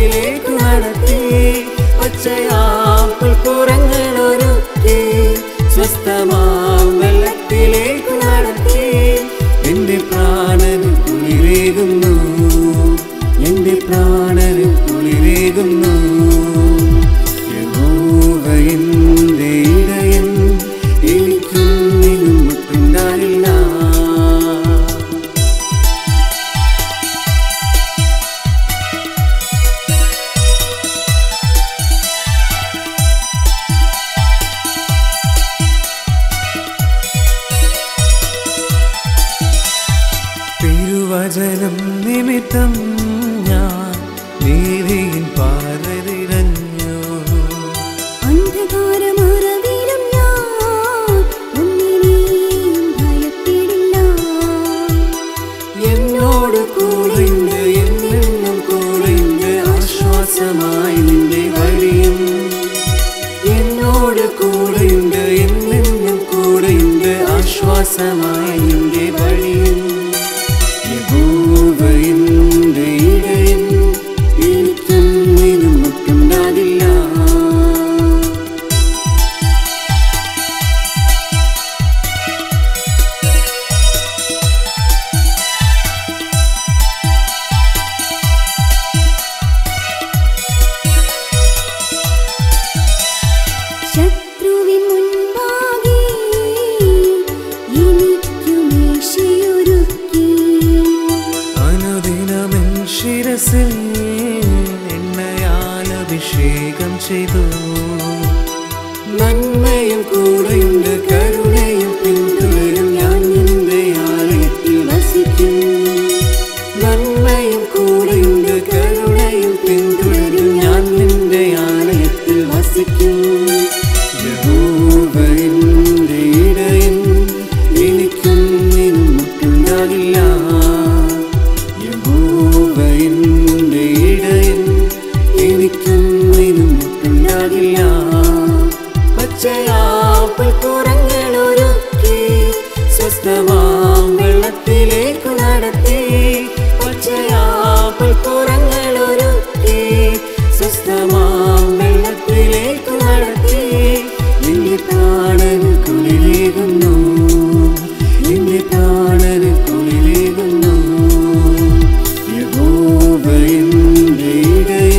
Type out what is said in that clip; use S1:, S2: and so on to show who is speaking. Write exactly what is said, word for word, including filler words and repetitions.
S1: വെള്ളത്തിലേക്ക് നടത്തി പച്ചയാം പുൽപ്പുറങ്ങളൊരുക്കി സ്വസ്ഥമാം വെള്ളത്തിലേക്ക് നടത്തി എന്റെ പ്രാണന് കുളിരേകുന്നു എന്റെ പ്രാണന് കുളിരേകുന്നു യഹോവ എന്റെ ഇടയൻ എനിക്കൊന്നിനും മുട്ടുണ്ടായില്ല തിരുവചനം നിമിത്തം ഞാൻ നീതിയിൻ പാതയിലഞ്ഞു
S2: അന്ധകാരമറവിലും ഞാൻ ഒന്നിനെയും ഭയപ്പെടില്ല
S1: എന്നോട് കൂടെയുണ്ട് എന്നെന്നും കൂടെയുണ്ട് ആശ്വാസമായി നിന്റെ വഴിയും എന്നോട് കൂടെയുണ്ട് എന്നെന്നും കൂടെയുണ്ട് ആശ്വാസമായി നിന്റെ വഴിയും യഹോവ എന്റെ ഇടയൻ എനിക്കൊന്നിനും മുട്ടുണ്ടാകില്ല
S2: ശത്രുവിൻ മുൻപാകെ എനിക്കു മേശയൊരുക്കി
S1: അനുദിനമെൻ ശിരസിൽ എണ്ണയാൽ അഭിഷേകം ചെയ്തു നന്മയും കൂടെയുണ്ട് കരുണയും പിന്തുടരും ഞാൻ നിന്റെ ആലയത്തിൽ വസിക്കും നന്മയും കൂടെയുണ്ട് കരുണയും പിന്തുടരും ഞാൻ നിന്റെ ആലയത്തിൽ വസിക്കും യഹോവ എന്റെ ഇടയൻ എനിക്കൊന്നിനും മുട്ടുണ്ടാകില്ല യഹോവ എന്റെ ഇടയൻ എനിക്കൊന്നിനും മുട്ടുണ്ടാകില്ല പച്ചയാം പുൽപ്പുറങ്ങളൊരുക്കി സ്വസ്ഥമാം വെള്ളത്തിലേക്ക് നടത്തി പച്ചയാം പുൽപ്പുറങ്ങളൊരുക്കി സ്വസ്ഥമാം വെള്ളത്തിലേക്ക് നടത്തി എന്റെ പ്രാണന് കുളിരേകുന്നു എന്റെ പ്രാണന് കുളിരേകുന്നു യഹോവ എന്റെ ഇടയൻ